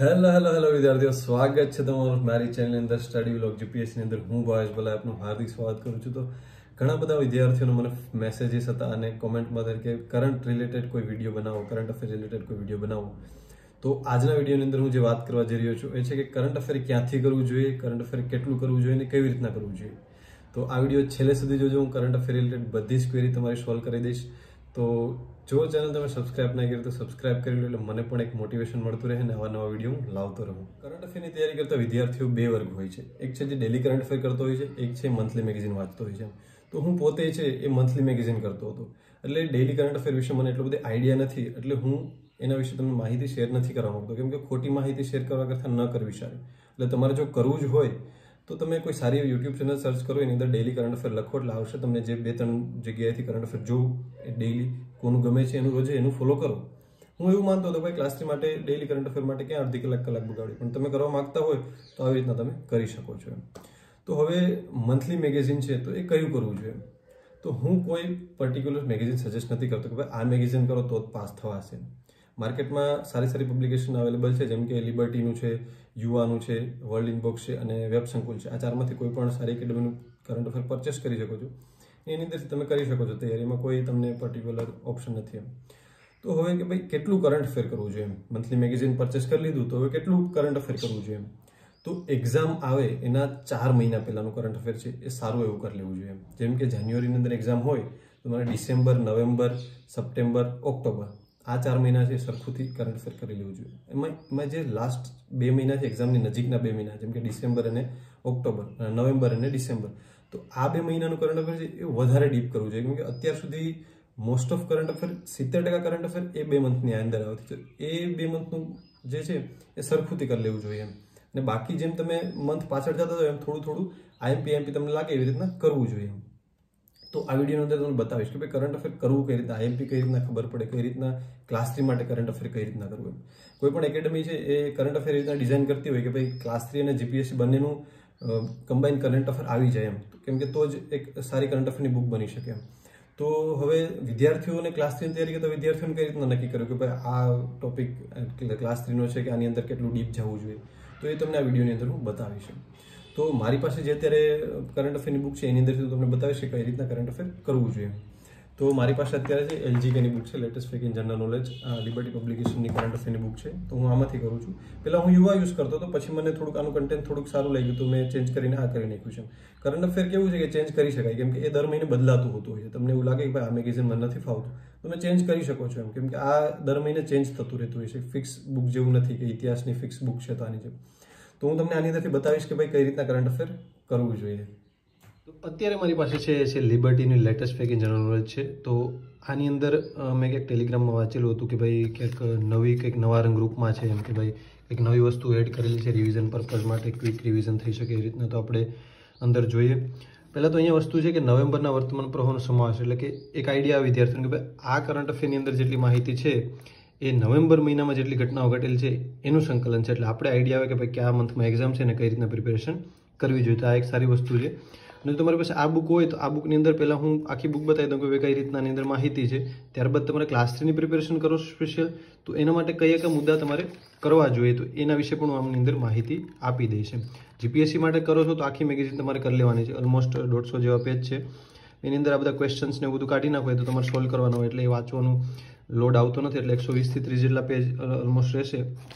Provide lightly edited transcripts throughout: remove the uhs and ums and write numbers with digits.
Hello hello hello વિદ્યાર્થીઓ, સ્વાગત છે તમારું મારી ચેનલની અંદર સ્ટડી વ્લોગ જીપીએસસી ની અંદર. હું ભાવેશ ભલાઈ આપનું હાર્દિક સ્વાગત કરું છું. તો ઘણા બધા વિદ્યાર્થીઓનો મને મેસેજીસ હતા અને કોમેન્ટમાં કે કરંટ રિલેટેડ કોઈ વિડીયો બનાવો, કરંટ અફેર રિલેટેડ કોઈ વિડીયો બનાવો. તો આજના વિડીયોની અંદર હું જે વાત કરવા જઈ રહ્યો છું એ છે કે કરંટ અફેર ક્યાંથી કરવું જોઈએ, કરંટ અફેર કેટલું કરવું જોઈએ અને કેવી રીતના કરવું જોઈએ. તો આ વિડીયો છેલ્લે સુધી જોજો. હું કરંટ અફેર રિલેટેડ બધી જ ક્વેરી તમારી સોલ્વ કરી દઈશ. તો જો ચેનલ તમે સબસ્ક્રાઇબ ના કરી તો સબસ્ક્રાઇબ કરી લો, એટલે મને પણ એક મોટિવેશન મળતું રહે અને નવા વિડીયો હું લાવતો રહું. કરંટ અફેરની તૈયારી કરતા વિદ્યાર્થીઓ બે વર્ગ હોય છે. એક છે જે ડેલી કરંટ અફેર કરતો હોય છે, એક છે મંથલી મેગેઝિન વાંચતો હોય છે. તો હું પોતે છે એ મંથલી મેગેઝિન કરતો હતો, એટલે ડેલી કરંટ અફેર વિશે મને એટલો બધો આઈડિયા નથી, એટલે હું એના વિશે તમને માહિતી શેર નથી કરવા માંગતો, કેમ કે ખોટી માહિતી શેર કરવા કરતાં ન કરવી સારી. એટલે તમારે જો કરવું જ હોય તો તમે કોઈ સારી યુટ્યુબ ચેનલ સર્ચ કરો, એની અંદર ડેલી કરંટ અફેર લખો એટલે આવશે. તમને જે 2-3 જગ્યાએથી કરંટ અફેર જોવું એ ડેલી કોનું ગમે છે એનું રોજે એનું ફોલો કરો. હું એવું માનતો હતો ભાઈ ક્લાસ 3 માટે ડેલી કરંટ અફેર માટે ક્યાં અડધી કલાક બગાડી, પણ તમે કરવા માંગતા હોય તો આવી રીતના તમે કરી શકો છો. તો હવે મંથલી મેગેઝિન છે તો એ કયું કરવું જોઈએ? તો હું કોઈ પર્ટિક્યુલર મેગેઝિન સજેસ્ટ નથી કરતો કે ભાઈ આ મેગેઝિન કરો તો જ પાસ થવાશે. માર્કેટમાં સારી પબ્લિકેશન અવેલેબલ છે, જેમ કે લિબર્ટીનું છે, યુવાનું છે, વર્લ્ડ ઇનબોક્સ છે અને વેબ સંકુલ છે. આ ચારમાંથી કોઈ પણ સારી એકેડમીનું કરંટ અફેર પરચેસ કરી શકો છો. એની અંદરથી તમે કરી શકો છો તૈયારીમાં, કોઈ તમને પર્ટિક્યુલર ઓપ્શન નથી એમ. તો હવે કે ભાઈ કેટલું કરંટ અફેર કરવું જોઈએ એમ. મંથલી મેગેઝિન પરચેસ કરી લીધું તો હવે કેટલું કરંટ અફેર કરવું જોઈએ એમ. તો એક્ઝામ આવે એના 4 મહિના પહેલાનું કરંટ અફેર છે એ સારું એવું કરી લેવું જોઈએ. જેમ કે જાન્યુઆરીની અંદર એક્ઝામ હોય તો તમારે ડિસેમ્બર, નવેમ્બર, સપ્ટેમ્બર, ઓક્ટોબર આ 4 મહિના છે સરખુંથી કરંટ અફેર કરી લેવું જોઈએ. એમાં જે લાસ્ટ 2 મહિના છે એક્ઝામની નજીકના 2 મહિના, જેમ કે ડિસેમ્બર અને ઓક્ટોબર, નવેમ્બર અને ડિસેમ્બર, તો આ 2 મહિનાનું કરંટ અફેર છે એ વધારે ડીપ કરવું જોઈએ. કેમ કે અત્યાર સુધી most of current affair 70% current affair એ 2 મંથની અંદર આવતી છે. એ 2 મંથનું જે છે એ સરખુંથી કરી લેવું જોઈએ એમ. અને બાકી જેમ તમે મંથ પાછળ જતા હોય એમ થોડું આઈએમપી તમને લાગે એવી રીતના કરવું જોઈએ એમ. તો આ વિડીયોની અંદર તમને બતાવીશ કે ભાઈ કરંટ અફેર કરવું કઈ રીતના, આઈએમપી કઈ રીતના ખબર પડે, કઈ રીતના ક્લાસ 3 માટે કરંટ અફેર કઈ રીતના કરવું એમ. કોઈ પણ એકેડમી છે એ કરંટ અફેર રીતના ડિઝાઇન કરતી હોય કે ભાઈ ક્લાસ 3 અને જીપીએસસી બંનેનું કમ્બાઇન કરંટ અફેર આવી જાય એમ, કેમ કે તો જ એક સારી કરંટ અફેરની બુક બની શકે એમ. તો હવે વિદ્યાર્થીઓને ક્લાસ 3 તૈયારી કરતા વિદ્યાર્થીઓને કઈ રીતના નક્કી કર્યું કે ભાઈ આ ટોપિક ક્લાસ 3 નો છે કે આની અંદર કેટલું ડીપ જવું જોઈએ, તો એ તમને આ વિડીયોની અંદર હું બતાવીશ. તો મારી પાસે જે અત્યારે કરંટ અફેરની બુક છે એની અંદરથી તમને બતાવીશ કે કઈ રીતના કરંટ અફેર કરવું જોઈએ. તો મારી પાસે અત્યારે છે એલજીકેની બુક છે, latest fact in general knowledge, Liberty પબ્લિકેશનની કરંટ અફેરની બુક છે. તો હું આમાંથી કરું છું. પહેલાં હું યુવા યુઝ કરતો હતો, પછી મને થોડુંક આનું કન્ટેન્ટ થોડુંક સારું લાગ્યું તો મેં ચેન્જ કરીને આ કરી નાખ્યું છે. કરંટ અફેર કેવું છે કે ચેન્જ કરી શકાય, કેમ કે એ દર મહિને બદલાતું હોતું હોય છે. તમને એવું લાગે કે ભાઈ આ મેગેઝિન મને નથી ફાવતું, તમે ચેન્જ કરી શકો છો એમ, કેમ કે આ દર મહિને ચેન્જ થતું રહેતું હોય છે. ફિક્સ બુક જેવું નથી કે ઇતિહાસની ફિક્સ બુક છે તો આની જેમ. તો હું તમને આની અંદરથી બતાવીશ કે ભાઈ કઈ રીતના કરંટ અફેર કરવું જોઈએ. તો અત્યારે મારી પાસે છે લિબર્ટીની latest fact in general knowledge છે. તો આની અંદર મેં ક્યાંક ટેલિગ્રામમાં વાંચેલું હતું કે ભાઈ કંઈક નવા રંગ ગ્રુપમાં છે એમ, કે ભાઈ કંઈક નવી વસ્તુ એડ કરેલી છે રિવિઝન પર્પઝ માટે, ક્વિક રિવિઝન થઈ શકે એ રીતના. તો આપણે અંદર જોઈએ. પહેલાં તો અહીંયા વસ્તુ છે કે નવેમ્બરના વર્તમાન પ્રવાહનો સમાવેશ, એટલે કે એક આઈડિયા વિદ્યાર્થીઓને કે ભાઈ આ કરંટ અફેરની અંદર જેટલી માહિતી છે એ નવેમ્બર મહિનામાં જેટલી ઘટનાઓ ઘટેલ છે એનું સંકલન છે. એટલે આપણે આઈડિયા આવે કે ભાઈ કયા મંથમાં એક્ઝામ છે અને કઈ રીતના પ્રિપેરેશન કરવી જોઈએ. તો આ એક સારી વસ્તુ છે. અને તમારી પાસે આ બુક હોય તો આ બુકની અંદર પહેલાં હું આખી બુક બતાવી દઉં કે ભાઈ કઈ રીતના અંદર માહિતી છે. ત્યારબાદ તમારે ક્લાસ 3ની પ્રિપેરેશન કરો સ્પેશિયલ, તો એના માટે કયા મુદ્દા તમારે કરવા જોઈએ તો એના વિશે પણ હું આમની અંદર માહિતી આપી દઈશ. જીપીએસસી માટે કરો છો તો આખી મેગેઝિન તમારે કરી લેવાની છે. ઓલમોસ્ટ 150 જેવા પેજ છે. એની અંદર આ બધા ક્વેશ્ચન્સ ને બધું કાઢી નાખો તો તમારે સોલ્વ કરવાનું હોય, એટલે એ વાંચવાનું લોડ આવતો નથી. એટલે 120 થી 30 જેટલા પેજ ઓલમોસ્ટ રહેશે,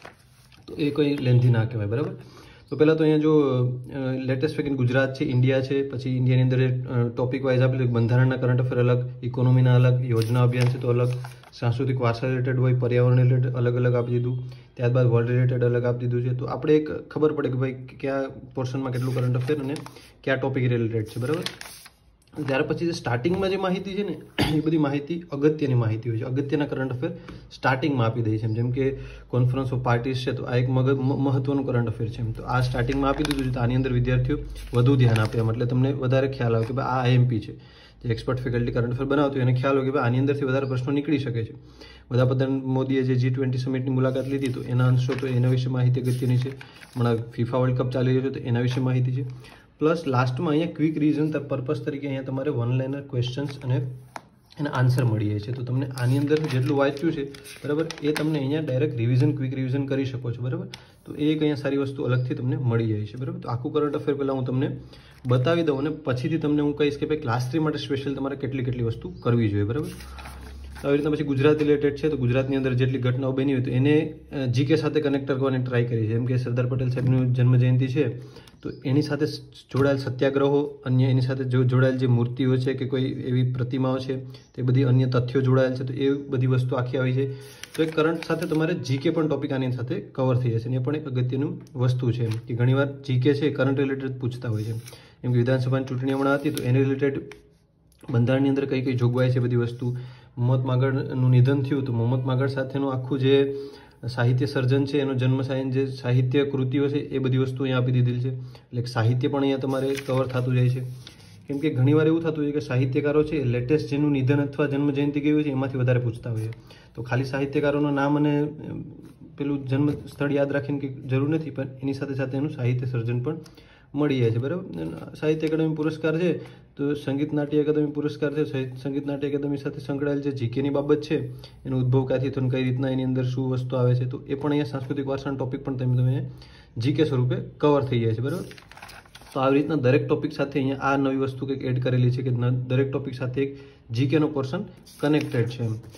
તો એ કંઈ લેન્થી ના કહેવાય, બરાબર. તો પહેલાં તો અહીંયા જો લેટેસ્ટ ફેક ઇન ગુજરાત છે, ઇન્ડિયા છે, પછી ઇન્ડિયાની અંદર ટોપિક વાઇઝ આપેલું બંધારણના કરંટ અફેર અલગ, ઇકોનોમીના અલગ, યોજના અભિયાન છે તો અલગ, સાંસ્કૃતિક વારસા રિલેટેડ હોય, પર્યાવરણ રિલેટેડ અલગ આપી દીધું, ત્યારબાદ વર્લ્ડ રિલેટેડ અલગ આપી દીધું છે. તો આપણે એક ખબર પડે કે ભાઈ કયા પોર્શનમાં કેટલું કરંટ અફેર અને કયા ટોપિક રિલેટેડ છે, બરાબર. ત્યાર પછી જે સ્ટાર્ટિંગમાં જે માહિતી છે ને એ બધી માહિતી અગત્યની માહિતી હોય છે. અગત્યના કરંટ અફેર સ્ટાર્ટિંગમાં આપી દે છે, જેમ કે કોન્ફરન્સ ઓફ પાર્ટીઝ છે તો આ એક મહત્વનું કરંટ અફેર છે. તો આ સ્ટાર્ટિંગમાં આપી દીધું છે. તો આની અંદર વિદ્યાર્થીઓ વધુ ધ્યાન આપે એમ, એટલે તમને વધારે ખ્યાલ આવે કે ભાઈ આ આઈએમપી છે. જે એક્સપર્ટ ફેકલ્ટી કરંટ અફેર બનાવતું એને ખ્યાલ હોય કે ભાઈ આની અંદરથી વધારે પ્રશ્નો નીકળી શકે છે. વડાપ્રધાન મોદીએ જે G20 સમિટની મુલાકાત લીધી તો એના અંશો તો એના વિશે માહિતી અગત્યની છે. હમણાં ફિફા વર્લ્ડ કપ ચાલી રહ્યો છે તો એના વિશે માહિતી છે. પ્લસ લાસ્ટમાં અહીંયા ક્વિક રિવિઝન પર્પઝ તરીકે અહીંયા તમારે વન લાઇનર ક્વેશ્ચન્સ અને એના આન્સર મળી જાય છે. તો તમને આની અંદર જેટલું વાંચ્યું છે બરાબર એ તમને અહીંયા ડાયરેક્ટ રિવિઝન ક્વિક રિવિઝન કરી શકો છો બરાબર. તો એક અહીંયા સારી વસ્તુ અલગથી તમને મળી જાય છે બરાબર. તો આખું કરંટ અફેર પહેલાં હું તમને બતાવી દઉં અને પછીથી તમને હું કહીશ કે ભાઈ ક્લાસ 3 માટે સ્પેશિયલ તમારે કેટલી વસ્તુ કરવી જોઈએ બરાબર. આવી રીતના પછી ગુજરાત રિલેટેડ છે તો ગુજરાતની અંદર જેટલી ઘટનાઓ બની હોય તો એને જીકે સાથે કનેક્ટ કરવાની ટ્રાય કરી છે. જેમ કે સરદાર પટેલ સાહેબની જન્મજયંતિ છે તો એની સાથે જોડાયેલ સત્યાગ્રહો, અન્ય એની સાથે જોડાયેલ જે મૂર્તિઓ છે કે કોઈ એવી પ્રતિમાઓ છે તે બધી અન્ય તથ્યો જોડાયેલ છે તો એ બધી વસ્તુ આખી આવી છે. તો એ કરંટ સાથે તમારે જીકે પણ ટોપિક આની સાથે કવર થઈ જશે. અને એ પણ એક અગત્યનું વસ્તુ છે કે ઘણીવાર જીકે છે કરંટ રિલેટેડ પૂછતા હોય છે. જેમ કે વિધાનસભાની ચૂંટણી હમણાં હતી તો એને રિલેટેડ બંધારણની અંદર કઈ જોગવાઈ છે બધી વસ્તુ. મોહમ્મદ માગડનું નિધન થયું તો મોહમ્મદ માગડ સાથેનું આખું જે સાહિત્ય સર્જન છે એનો જન્મ જે સાહિત્ય કૃતિઓ છે એ બધી વસ્તુ અહીંયા આપી દીધેલી છે. એટલે સાહિત્ય પણ અહીંયા તમારે કવર થતું જાય છે. કેમ કે ઘણીવાર એવું થતું હોય કે સાહિત્યકારો છે લેટેસ્ટ જેનું નિધન અથવા જન્મ જયંતિ ગઈ હોય છે એમાંથી વધારે પૂછતા હોય છે. તો ખાલી સાહિત્યકારોનું નામ અને પેલું જન્મ સ્થળ યાદ રાખીને કે જરૂર નથી, પણ એની સાથે સાથે એનું સાહિત્ય સર્જન પણ મળી જાય છે બરાબર. સાહિત્ય એકેડમી પુરસ્કાર છે તો સંગીત નાટ્ય અકાદમી પુરસ્કાર છે. સંગીત નાટ્ય અકાદમી સાથે સંકળાયેલ જે જીકેની બાબત છે એનો ઉદ્ભવ ક્યાંથી થયો, કઈ રીતના એની અંદર શું વસ્તુ આવે છે તો એ પણ અહીંયા સાંસ્કૃતિક વારસાનો ટોપિક પણ તમે જીકે સ્વરૂપે કવર થઈ જાય છે બરાબર. તો આવી રીતના દરેક ટોપિક સાથે અહીંયા આ નવી વસ્તુ કંઈક એડ કરેલી છે કે દરેક ટોપિક સાથે એક જીકેનો પોર્શન કનેક્ટેડ છે એમ.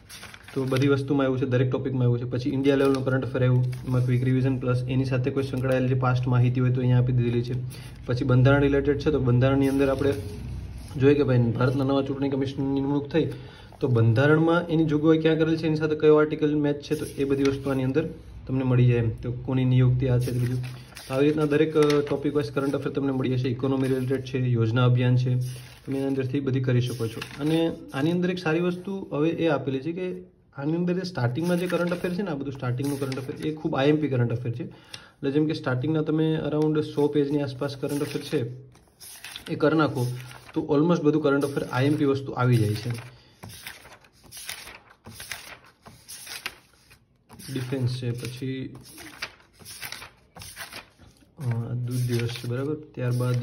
તો બધી વસ્તુમાં એવું છે, દરેક ટોપિકમાં એવું છે. પછી ઇન્ડિયા લેવલનું કરંટ અફેર આવ્યું, એમાં ક્વિક રિવિઝન પ્લસ એની સાથે કોઈ સંકળાયેલ જે પાસ્ટ માહિતી હોય તો અહીંયા આપી દીધેલી છે. પછી બંધારણ રિલેટેડ છે તો બંધારણની અંદર આપણે જોઈએ કે ભાઈ ભારતના નવા ચૂંટણી કમિશનની નિમણૂક થઈ તો બંધારણમાં એની જોગવાઈ ક્યાં કરેલ છે, એની સાથે કયો આર્ટિકલ મેચ છે તો એ બધી વસ્તુ આની અંદર તમને મળી જાય એમ. તો કોની નિયુક્તિ આ છે બીજું. આવી રીતના દરેક ટોપિક વાઇઝ કરંટ અફેર તમને મળી જશે. ઇકોનોમી રિલેટેડ છે, યોજના અભિયાન છે, તમે એની અંદરથી બધી કરી શકો છો. અને આની અંદર એક સારી વસ્તુ હવે એ આપેલી છે કે આની અંદર સ્ટાર્ટિંગમાં જે કરંટ અફેર છે ને આ બધું સ્ટાર્ટિંગનું કરંટ અફેર એ ખૂબ આઈએમપી કરંટ અફેર છે. એટલે જેમ કે સ્ટાર્ટિંગના તમે અરાઉન્ડ 100 પેજની આસપાસ કરંટ અફેર છે એ કરી નાખો તો ઓલમોસ્ટ બધું કરંટ અફેર આઈએમપી વસ્તુ આવી જાય છે. ડિફેન્સ છે, પછી દૂધ દિવસ છે બરાબર. ત્યારબાદ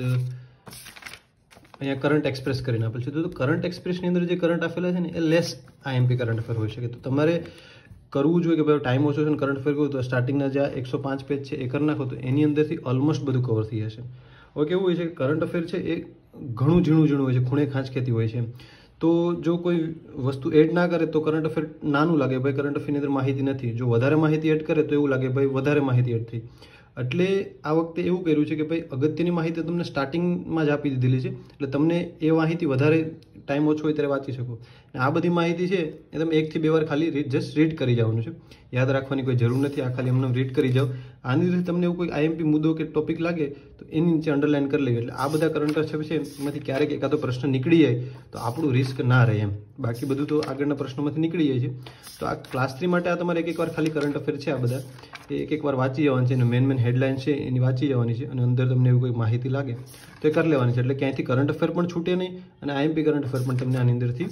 અહીંયા કરંટ એક્સપ્રેસ કરીને આપેલ છે. તો કરંટ એક્સપ્રેસની અંદર જે કરંટ આપેલા છે ને એ લેસ આઈએમપી કરંટ અફેર હોઈ શકે. તો તમારે કરવું જોઈએ કે ભાઈ ટાઈમ ઓછો છે ને કરંટ અફેર કહું તો સ્ટાર્ટિંગના જે 105 પેજ છે એ કરી નાખો તો એની અંદરથી ઓલમોસ્ટ બધું કવર થઈ જશે. હવે કેવું હોય છે કે કરંટ અફેર છે એ ઘણું ઝીણું હોય છે, ખૂણે ખાંચ ખેતી હોય છે. તો જો કોઈ વસ્તુ એડ ના કરે તો કરંટ અફેર નાનું લાગે, ભાઈ કરંટ અફેરની અંદર માહિતી નથી. જો વધારે માહિતી એડ કરે તો એવું લાગે ભાઈ વધારે માહિતી એડ થઈ. એટલે આ વખતે એવું કર્યું છે કે ભાઈ અગત્યની માહિતી તમને સ્ટાર્ટિંગમાં જ આપી દીધેલી છે એટલે તમને એ માહિતી વધારે ટાઈમ ઓછો હોય ત્યારે વાંચી શકો. આ બધી માહિતી છે એ તમે 1 થી 2 વાર ખાલી જસ્ટ રીડ કરી જવાનું છે, યાદ રાખવાની કોઈ જરૂર નથી. આ ખાલી એમને રીડ કરી જાઓ. આની રીતે તમને એવું કોઈ આઈએમપી મુદ્દો કે ટોપિક લાગે તો એની નીચે અંડરલાઇન કરી લેવી. એટલે આ બધા કરંટ અફેર છે એમાંથી ક્યારેક એકાદો પ્રશ્ન નીકળી જાય તો આપણું રિસ્ક ના રહે એમ. બાકી બધું તો આગળના પ્રશ્નોમાંથી નીકળી જાય છે. તો આ ક્લાસ 3 માટે આ તમારે એક વાર ખાલી કરંટ અફેર છે આ બધા એક વાર વાંચી જવાનું છે. અને મેન હેડલાઇન છે એની વાંચી જવાની છે અને અંદર તમને એવું કોઈ માહિતી લાગે તો એ કરી લેવાની છે. એટલે ક્યાંયથી કરંટ અફેર પણ છૂટે નહીં અને આઈએમપી કરંટ અફેર પણ તમને આની અંદરથી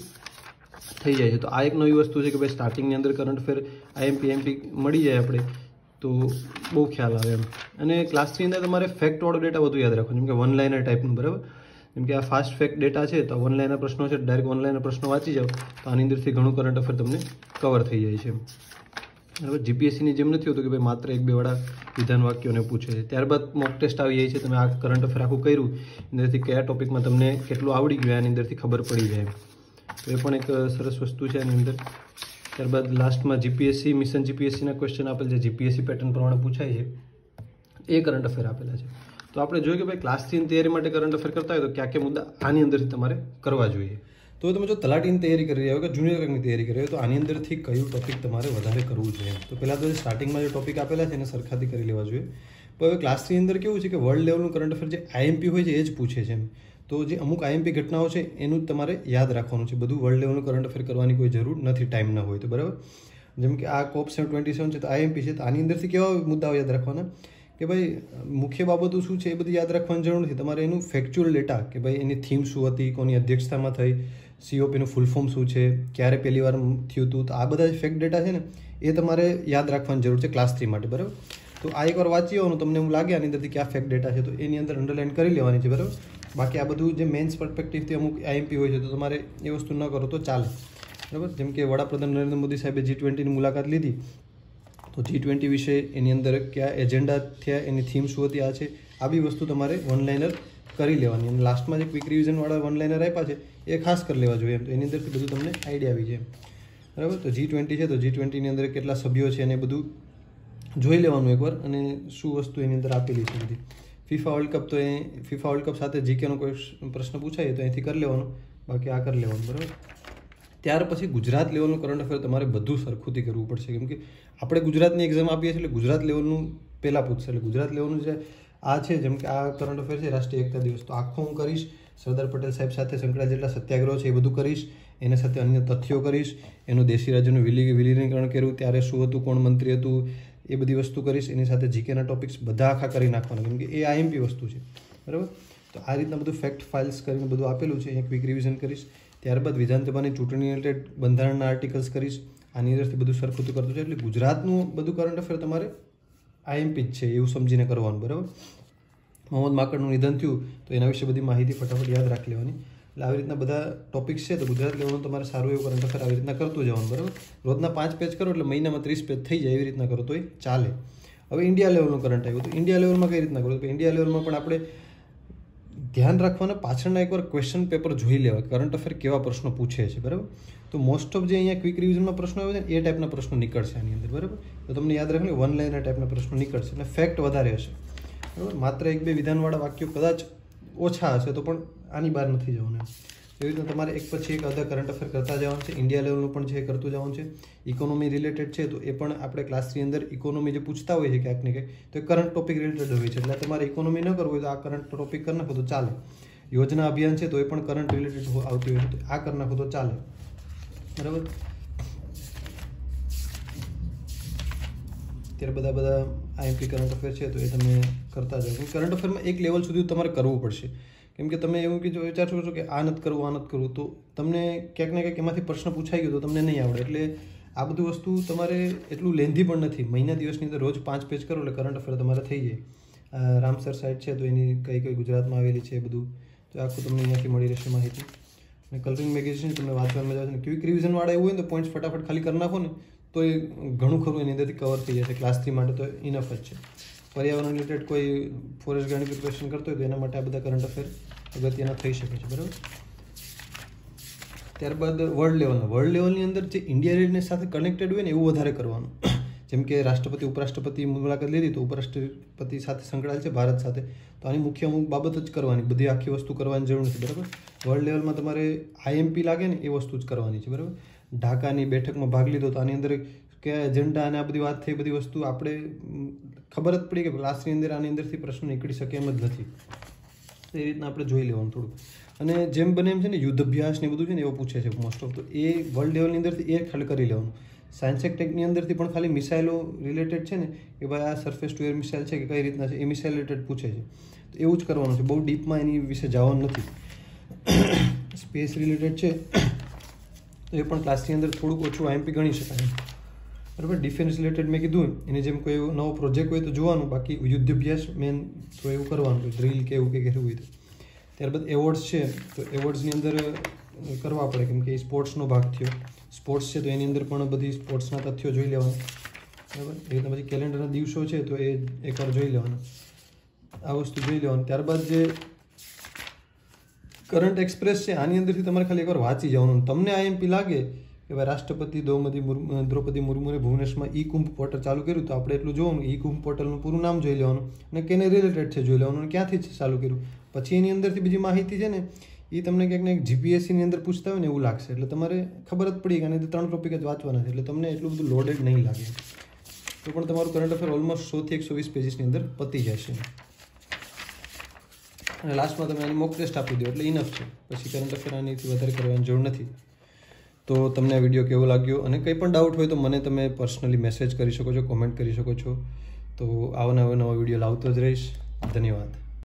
થઈ જાય છે. તો આ એક નવી વસ્તુ છે કે ભાઈ સ્ટાર્ટિંગની અંદર કરંટ અફેર આઈએમપી મળી જાય આપણે તો બહુ ખ્યાલ આવે એમ. અને ક્લાસ 3 અંદર તમારે ફેક્ટવાળો ડેટા વધુ યાદ રાખવાનો, જેમ કે વન લાઇનર ટાઈપનું બરાબર. જેમ કે આ ફાસ્ટ ફેક્ટ ડેટા છે તો વન લાઇનર પ્રશ્નો છે, ડાયરેક્ટ વન લાઇનર પ્રશ્નો વાંચી જાઓ તો આની અંદરથી ઘણું કરંટ અફેર તમને કવર થઈ જાય છે. બરાબર. જીપીએસસીની જેમ નથી હોતું કે ભાઈ માત્ર 1-2 વાળા વિધાન વાક્યોને પૂછે છે. ત્યારબાદ મોક ટેસ્ટ આવી જાય છે. તમે આ કરંટ અફેર આખું કર્યું અંદરથી કયા ટોપિકમાં તમને કેટલું આવડી ગયું આની અંદરથી ખબર પડી જાય. તો એ પણ એક સરસ વસ્તુ છે આની અંદર. ત્યારબાદ લાસ્ટમાં જીપીએસસી મિશન જીપીએસસીના ક્વેશ્ચન આપેલ છે, જીપીએસસી પેટર્ન પ્રમાણે પૂછાય છે એ કરંટ અફેર આપેલા છે. તો આપણે જોઈએ કે ભાઈ ક્લાસ 3 તૈયારી માટે કરંટ અફેર કરતા હોય તો કયા કયા મુદ્દા આની અંદરથી તમારે કરવા જોઈએ. તો તમે જો તલાટીની તૈયારી કરી રહ્યા હોય કે જુનિયર ક્લર્કની તૈયારી કરી રહ્યા હોય તો આની અંદરથી કયું ટોપિક તમારે વધારે કરવું જોઈએ. તો પહેલાં તો સ્ટાર્ટિંગમાં જે ટોપિક આપેલા છે એને સરખાથી કરી લેવા જોઈએ. પણ હવે ક્લાસ 3 અંદર કેવું છે કે વર્લ્ડ લેવલનું કરંટ અફેર જે આઈએમપી હોય છે એ જ પૂછે છે. તો જે અમુક આઈએમપી ઘટનાઓ છે એનું જ તમારે યાદ રાખવાનું છે. બધું વર્લ્ડ લેવલનું કરંટ અફેર કરવાની કોઈ જરૂર નથી ટાઈમ ના હોય તો બરાબર. જેમ કે આ COP 27 છે તો આઈએમપી છે તો આની અંદરથી કેવા મુદ્દાઓ યાદ રાખવાના કે ભાઈ મુખ્ય બાબતો શું છે એ બધી યાદ રાખવાની જરૂર નથી. તમારે એનું ફેક્ચ્યુઅલ ડેટા કે ભાઈ એની થીમ શું હતી, કોની અધ્યક્ષતામાં થઈ, COPનું ફૂલ ફોર્મ શું છે, ક્યારે પહેલી વાર થયું હતું, તો આ બધા જે ફેક્ટ ડેટા છે ને એ તમારે યાદ રાખવાની જરૂર છે ક્લાસ 3 માટે બરાબર. તો આ એકવાર વાંચી આવવાનું તમને એવું લાગે આની અંદરથી ક્યાં ફેક્ટ ડેટા છે તો એની અંદર અંડરલાઇન કરી લેવાની છે બરાબર. બાકી આ બધું જે મેન્સ પર્સ્પેક્ટિવથી અમુક આઈએમપી હોય છે તો તમારે એ વસ્તુ ન કરો તો ચાલે, બરાબર. જેમ કે વડાપ્રધાન નરેન્દ્ર મોદી સાહેબે G20ની મુલાકાત લીધી, તો G20 વિશે એની અંદર કયા એજન્ડા થયા, એની થીમ શું હતી, આ છે, આ બી વસ્તુ તમારે વન લાઇનર કરી લેવાની. અને લાસ્ટમાં જે ક્વિક રિવિઝનવાળા વન લાઇનર આપ્યા છે એ ખાસ કરી લેવા જોઈએ એમ, તો એની અંદરથી બધું તમને આઈડિયા આવી જાય, બરાબર. તો G20 છે, તો G20ની અંદર કેટલા સભ્યો છે અને બધું જોઈ લેવાનું એકવાર, અને શું વસ્તુ એની અંદર આપેલી છે બધી. ફીફા વર્લ્ડ કપ, તો એ ફીફા વર્લ્ડ કપ સાથે જીકેનો કોઈ પ્રશ્ન પૂછાય તો અહીંથી કરી લેવાનું, બાકી આ કરી લેવાનું, બરાબર. ત્યાર પછી ગુજરાત લેવલનું કરંટ અફેર તમારે બધું સરખુંથી કરવું પડશે, કેમ કે આપણે ગુજરાતની એક્ઝામ આપીએ છીએ એટલે ગુજરાત લેવલનું પહેલાં પૂછશે. એટલે ગુજરાત લેવલનું જે આ છે, જેમ કે આ કરંટ અફેર છે રાષ્ટ્રીય એકતા દિવસ, તો આખો હું કરીશ. સરદાર પટેલ સાહેબ સાથે સંકળાયેલા જેટલા સત્યાગ્રહ છે એ બધું કરીશ, એના સાથે અન્ય તથ્યો કરીશ, એનું દેશી રાજ્યનું વિલીનીકરણ કર્યું ત્યારે શું હતું, કોણ મંત્રી હતું, એ બધી વસ્તુ કરીશ. એની સાથે જીકેના ટોપિક્સ બધા આખા કરી નાખવાના, કેમ કે એ આઈએમપી વસ્તુ છે, બરાબર. તો આ રીતના બધું ફેક્ટ ફાઇલ્સ કરીને બધું આપેલું છે, અહીંયા ક્વિક રિવિઝન કરીશ. ત્યારબાદ વિધાનસભાની ચૂંટણી રિલેટેડ બંધારણના આર્ટિકલ્સ કરીશ. આની અંદરથી બધું સરખું કરતું છે. એટલે ગુજરાતનું બધું કરંટ અફેર તમારે આઈએમપી જ છે એવું સમજીને કરવાનું, બરાબર. મોહમ્મદ માંકડનું નિધન થયું તો એના વિશે બધી માહિતી ફટાફટ યાદ રાખી લેવાની. એટલે આવી રીતના બધા ટોપિક્સ છે, તો ગુજરાત લેવલનું તમારે સારું એવું કરંટ અફેર આવી રીતના કરતું જવાનું, બરાબર. રોજના 5 પેજ કરો એટલે મહિનામાં 30 પેજ થઈ જાય, એવી રીતના કરો તોય ચાલે. હવે ઇન્ડિયા લેવલનું કરંટ આવ્યું, તો ઇન્ડિયા લેવલમાં કઈ રીતના કરો? તો ઇન્ડિયા લેવલમાં પણ આપણે ધ્યાન રાખવાના, પાછળના એકવાર ક્વેશ્ચન પેપર જોઈ લેવા, કરંટ અફેર કેવા પ્રશ્નો પૂછે છે, બરાબર. તો મોસ્ટ ઓફ જે અહીંયા ક્વિક રિવિઝનમાં પ્રશ્નો આવે છે એ ટાઈપના પ્રશ્નો નીકળશે આની અંદર, બરાબર. તો તમને યાદ રાખજો વન લાઇનર ટાઈપના પ્રશ્નો નીકળશે, એટલે ફેક્ટ વધારે હશે, બરાબર. માત્ર 1-2 વિધાનવાળા વાક્યો કદાચ ઓછા હશે તો પણ આની બહાર નથી જવાનું. એવી રીતના તમારે એક પછી એક અધર કરંટ અફેર કરતા જવાનું છે. ઇન્ડિયા લેવલનું પણ છે કરતું જવાનું છે. ઇકોનોમી રિલેટેડ છે તો એ પણ આપણે ક્લાસની અંદર ઇકોનોમી જે પૂછતા હોય છે ક્યાંક ને ક્યાંક, તો એ કરંટ ટોપિક રિલેટેડ હોય છે. એટલે તમારે ઇકોનોમી ન કરવું હોય તો આ કરંટ ટોપિક કરી નાખો તો ચાલે. યોજના અભિયાન છે તો એ પણ કરંટ રિલેટેડ આવતી હોય તો આ કરી નાખો તો ચાલે, બરાબર. ત્યારે બધા આઈએમપી કરંટ અફેર છે તો એ તમે કરતા જાઓ. કરંટ અફેરમાં એક લેવલ સુધી તમારે કરવું પડશે, કેમ કે તમે એવું કે જો વિચારશો છો કે આ નથી કરવું તો તમને ક્યાંક ને ક્યાંક એમાંથી પ્રશ્ન પૂછાઈ ગયો તો તમને નહીં આવડે. એટલે આ બધું વસ્તુ તમારે એટલું લેન્ધી પણ નથી. મહિના દિવસની અંદર રોજ 5 પેજ કરો એટલે કરંટ અફેર તમારે થઈ જાય. રામસર સાઇટ છે તો એની કઈ ગુજરાતમાં આવેલી છે એ બધું તો આખું તમને અહીંયાથી મળી રહેશે માહિતી. અને કલરિંગ મેગેઝિન તમને વાંચવામાં મજા આવે છે. ક્વિક રિવિઝનવાળા એવું હોય ને તો પોઈન્ટ્સ ફટાફટ ખાલી કરી નાખો ને તો એ ઘણું ખરું એની અંદરથી કવર થઈ જશે. ક્લાસ 3 માટે તો ઇનફ જ છે. પર્યાવરણ રિલેટેડ કોઈ ફોરેસ્ટ ગાર્ડની પ્રિપરેશન કરતો હોય તો એના માટે આ બધા કરંટ અફેર અગત્યના થઈ શકે છે, બરાબર. ત્યારબાદ વર્લ્ડ લેવલની અંદર જે ઇન્ડિયા રેડની સાથે કનેક્ટેડ હોય ને એવું વધારે કરવાનું. જેમ કે રાષ્ટ્રપતિ ઉપરાષ્ટ્રપતિ મુલાકાત લીધી તો ઉપરાષ્ટ્રપતિ સાથે સંકળાયેલ છે ભારત સાથે, તો આની મુખ્ય અમુક બાબત જ કરવાની, બધી આખી વસ્તુ કરવાની જરૂર નથી, બરાબર. વર્લ્ડ લેવલમાં તમારે આઈએમપી લાગે ને એ વસ્તુ જ કરવાની છે, બરાબર. ઢાકાની બેઠકમાં ભાગ લીધો તો આની અંદર કયા એજન્ડા અને આ બધી વાત થઈ, બધી વસ્તુ આપણે ખબર જ પડી કે ક્લાસની અંદર આની અંદરથી પ્રશ્નો નીકળી શકે એમ જ નથી. તો એ રીતના આપણે જોઈ લેવાનું થોડું. અને જેમ બને એમ છે ને યુદ્ધ અભ્યાસ ને બધું છે ને એવું પૂછે છે મોસ્ટ ઓફ, તો એ વર્લ્ડ લેવલની અંદરથી એ ખાલી કરી લેવાનું. સાયન્સ ટેકની અંદરથી પણ ખાલી મિસાઇલો રિલેટેડ છે ને કે ભાઈ આ સરફેસ ટુ એર મિસાઇલ છે કે કઈ રીતના છે એ મિસાઇલ રિલેટેડ પૂછે છે, તો એવું જ કરવાનું છે. બહુ ડીપમાં એની વિશે જવાનું નથી. સ્પેસ રિલેટેડ છે તો એ પણ ક્લાસની અંદર થોડુંક ઓછું આઈએમપી ગણી શકાય, બરાબર. ડિફેન્સ રિલેટેડ મેં કીધું એની જેમ કોઈ નવો પ્રોજેક્ટ હોય તો જોવાનું, બાકી યુદ્ધ અભ્યાસ મેન તો એવું કરવાનું, ડ્રીલ કે એવું કંઈ કરવું હોય તો. ત્યારબાદ એવોર્ડ્સ છે તો એવોર્ડ્સની અંદર કરવા પડે, કેમ કે એ સ્પોર્ટ્સનો ભાગ થયો. સ્પોર્ટ્સ છે તો એની અંદર પણ બધી સ્પોર્ટ્સના તથ્યો જોઈ લેવાના, બરાબર. એ રીતના પછી કેલેન્ડરના દિવસો છે તો એ એકવાર જોઈ લેવાના, આ વસ્તુ જોઈ લેવાનું. ત્યારબાદ જે કરંટ એક્સપ્રેસ છે આની અંદરથી તમારે ખાલી એકવાર વાંચી જવાનું. તમને આઈએમપી લાગે કે ભાઈ રાષ્ટ્રપતિ દ્રૌપદી મુર્મુએ ભુવનેશ્વરમાં ઈ કુંભ પોર્ટલ ચાલુ કર્યું તો આપણે એટલું જોવાનું ઈ કુંભ પોર્ટલનું પૂરું નામ જોઈ લેવાનું અને કેને રિલેટેડ છે જોઈ લેવાનું અને ક્યાંથી ચાલુ કર્યું. પછી એની અંદરથી બીજી માહિતી છે ને એ તમને ક્યાંક ને જીપીએસસીની અંદર પૂછતા હોય ને એવું લાગશે. એટલે તમારે ખબર જ પડી કે આની 3 ટોપિક જ વાંચવાના છે, એટલે તમને એટલું બધું લોડેડ નહીં લાગે. તો પણ તમારું કરંટ અફેર ઓલમોસ્ટ 100 થી 120 પેજીસની અંદર પતી જશે. અને લાસ્ટમાં તમે આની મોક ટેસ્ટ આપી દો એટલે ઇનફ છે. પછી કરંટ અફેર આનીથી વધારે કરવાની જરૂર નથી. તો તમને આ વિડીયો કેવો લાગ્યો અને કંઈ પણ ડાઉટ હોય તો મને તમે પર્સનલી મેસેજ કરી શકો છો, કોમેન્ટ કરી શકો છો. તો આવા નવા વિડીયો લાવતો જ રહીશ. ધન્યવાદ.